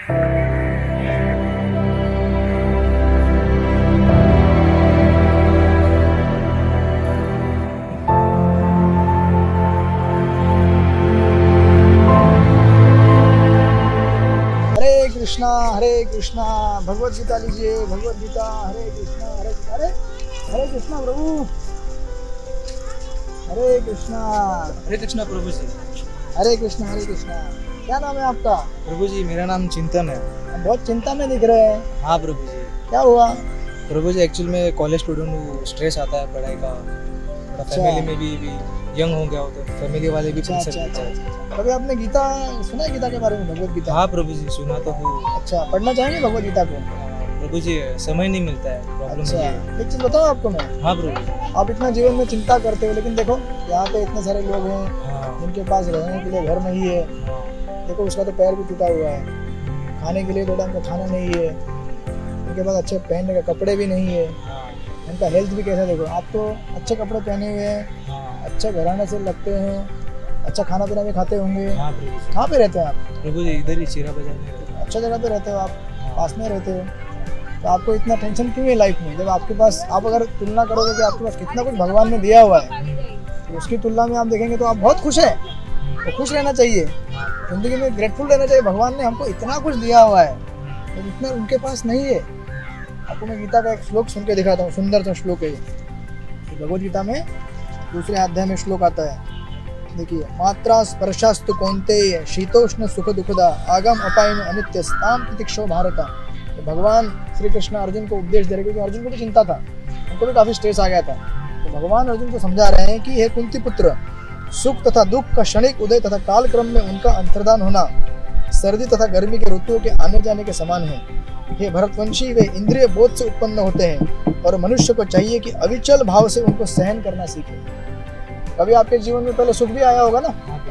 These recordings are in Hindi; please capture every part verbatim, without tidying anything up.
हरे कृष्णा हरे कृष्णा भगवत गीता लीजिए, भगवत गीता। हरे कृष्णा हरे हरे हरे कृष्णा प्रभु, हरे कृष्णा हरे कृष्णा प्रभु जी। हरे कृष्णा हरे कृष्णा। क्या नाम है आपका? प्रभु जी मेरा नाम चिंतन है। बहुत चिंता में दिख रहे हैं। हाँ प्रभु जी। क्या हुआ? प्रभु जी एक्चुअल में कॉलेज स्टूडेंट हूँ, स्ट्रेस आता है पढ़ाई का, थोड़ा अच्छा। फैमिली में भी, भी यंग हो गया हो तो फैमिली वाले भी अच्छा प्रेशर अच्छा देते अच्छा हैं। अच्छा। कभी आपने गीता सुना है? गीता के बारे में, भगवत गीता? हाँ प्रभु जी सुना तो हूँ। अच्छा, पढ़ना चाहेंगे भगवत गीता को? प्रभु जी समय नहीं मिलता है, प्रॉब्लम अच्छा, ये है। एक चीज बताऊँ आपको मैं। हाँ प्रभु जी। आप इतना जीवन में चिंता करते हो, लेकिन देखो यहाँ पे इतने सारे लोग हैं हाँ जिनके पास रहने के लिए घर नहीं है। हाँ देखो उसका तो पैर भी टूटा हुआ है, खाने के लिए दो टाइम का खाना नहीं है, उनके पास अच्छे पहनने का कपड़े भी नहीं है, हाँ उनका हेल्थ भी कैसा। देखो आप तो अच्छे कपड़े पहने हुए हैं, हाँ अच्छे घराने से लगते हैं, अच्छा खाना पीना भी खाते होंगे। हाँ प्रभु जी। कहाँ पे रहते हैं आप? प्रभु जी इधर ही चीरा बाजार में रहते हैं। अच्छा जगह पे रहते हो आप, हाँ। पास में रहते हो, तो आपको इतना टेंशन क्यों है लाइफ में? जब आपके पास, आप अगर तुलना करोगे कि आपके पास कितना कुछ भगवान ने दिया हुआ है, तो उसकी तुलना में आप देखेंगे तो आप बहुत खुश हैं। तो खुश रहना चाहिए, जिंदगी में ग्रेटफुल रहना चाहिए। भगवान ने हमको इतना कुछ दिया हुआ है, तो इतना उनके पास नहीं है। आपको मैं गीता का एक श्लोक सुन के दिखाता हूँ, सुंदर सा श्लोक है ये। भगवत गीता में दूसरे अध्याय में श्लोक आता है, देखिए। मात्रा स्पर्शास्तु कौन्तेय शीतोष्ण सुख दुखदा आगम अपायन अनित्य स्ताम प्रतीक्षो भारता। तो भगवान श्री कृष्ण अर्जुन को उपदेश दे रहे, क्योंकि अर्जुन को भी चिंता था, उनको भी काफी स्ट्रेस आ गया था। तो भगवान अर्जुन को समझा रहे हैं कि हे कुंती पुत्र, सुख तथा दुख का क्षणिक उदय तथा काल क्रम में उनका अंतर्धान होना सर्दी तथा गर्मी के ऋतुओं के आने जाने के समान है। हे भरतवंशी, वे इंद्रिय बोध से उत्पन्न होते हैं और मनुष्य को चाहिए कि अविचल भाव से उनको सहन करना सीखे। कभी आपके जीवन में पहले सुख भी आया होगा ना,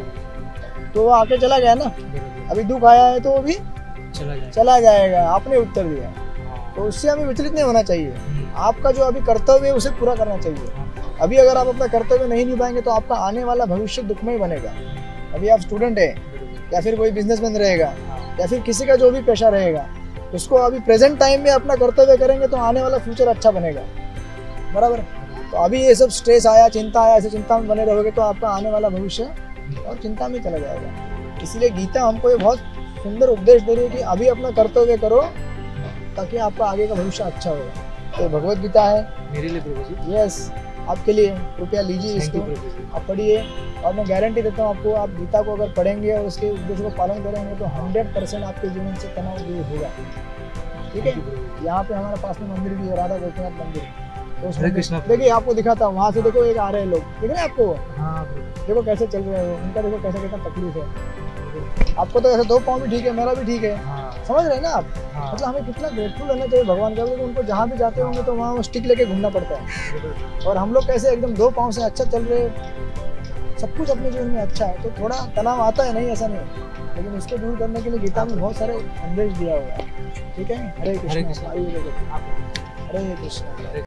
तो वो आके चला गया ना। अभी दुख आया है तो वो भी चला जाएगा। चला जाएगा, आपने उत्तर दिया। तो उससे हमें विचलित नहीं होना चाहिए। आपका जो अभी कर्तव्य है उसे पूरा करना चाहिए। अभी अगर आप अपना कर्तव्य नहीं निभाएंगे तो आपका आने वाला भविष्य दुखमय बनेगा। अभी आप स्टूडेंट है, या फिर कोई बिजनेसमैन रहेगा, या फिर किसी का जो भी पेशा रहेगा, उसको अभी प्रेजेंट टाइम में अपना कर्तव्य करेंगे तो आने वाला फ्यूचर अच्छा बनेगा, बराबर। तो अभी ये सब स्ट्रेस आया, चिंता आया, ऐसे चिंता में बने रहोगे तो आपका आने वाला भविष्य और चिंता में चला जाएगा। इसलिए गीता हमको ये बहुत सुंदर उपदेश दे रही है कि अभी अपना कर्तव्य करो ताकि आपका आगे का भविष्य अच्छा होगा। तो भगवत गीता है मेरे लिए प्रभु जी। यस, आपके लिए। कृपया लीजिए Thank इसको, you, प्रभु जी। आप पढ़िए, और मैं गारंटी देता हूँ आपको, आप गीता को अगर पढ़ेंगे और उसके उपदेश को पालन करेंगे तो हंड्रेड परसेंट आपके जीवन से तनाव दूर होगा। ठीक है। यहाँ पे हमारे पास में मंदिर भी है, राधा गोपीनाथ मंदिर। तो हरे कृष्णा। देखिए आपको दिखाता हूँ, वहाँ से देखो एक आ रहे हैं लोग, दिख रहे हैं आपको? हाँ प्रभु। देखो कैसे चल रहे हो, उनका देखो कैसा कैसा तकलीफ है। आपको तो ऐसे दो पाँव भी ठीक है, मेरा भी ठीक है, हाँ समझ रहे हैं ना आप? हाँ। मतलब हमें कितना ग्रेटफुल रहना चाहिए भगवान का, क्योंकि उनको जहाँ भी जाते होंगे तो वहाँ वो स्टिक लेके घूमना पड़ता है, और हम लोग कैसे एकदम दो पाँव से अच्छा चल रहे, सब कुछ अपने जीवन में अच्छा है। तो थोड़ा तनाव आता है, नहीं ऐसा नहीं, लेकिन उसको दूर करने के लिए गीता में बहुत सारे संदेश दिया हुआ है। ठीक है। हरे कृष्ण। हरे कृष्ण। हरे कृष्ण।